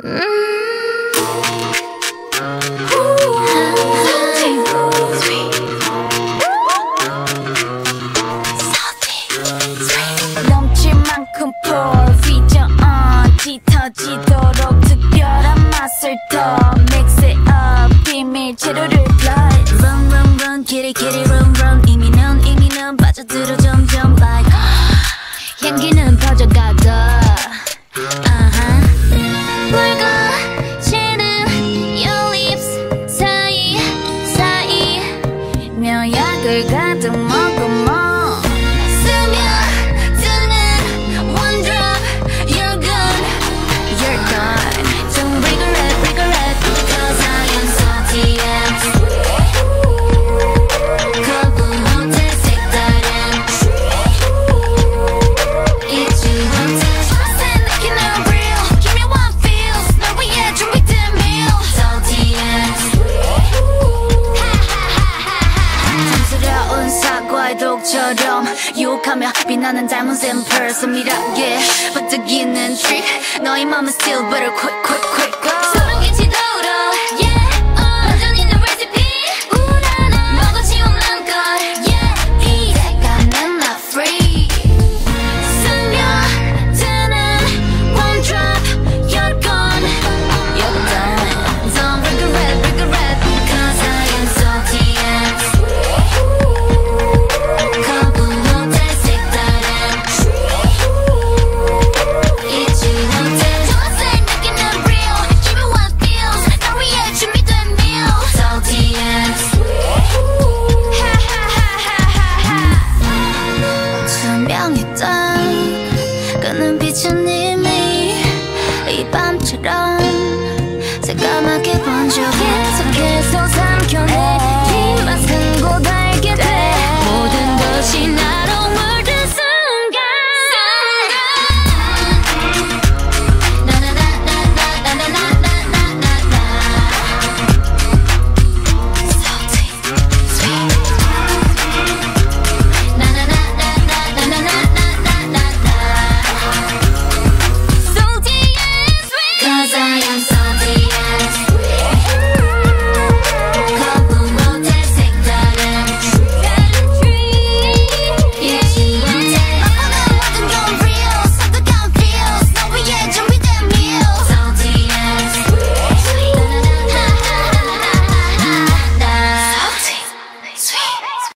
넘칠 만큼 pour 비전 짙어지도록 특별한 맛을 더 mix it up 비밀 재료를 blood run run run kitty kitty run run 이미 넌 빠져들어 점점 like 향기는 퍼져가고 붉어지는 your lips 사이 묘약을 가득 먹어 독처럼 유혹하며 빛나는 diamond simple 섬밀하게 번뜩이는 trick 너의 맘은 still better quick quick quick go 소름 끼치도록 yeah 완전 있는 recipe 우라나 먹어지 없는 것 yeah 이 색감은 not free 스며드는 one drop you're gone you're done don't regret cause I am salty and 끄는 빛은 이미 이 밤처럼 새까맣게 번져 계속해서 삼켜내 이 맛은 곧 알게 돼 모든 것이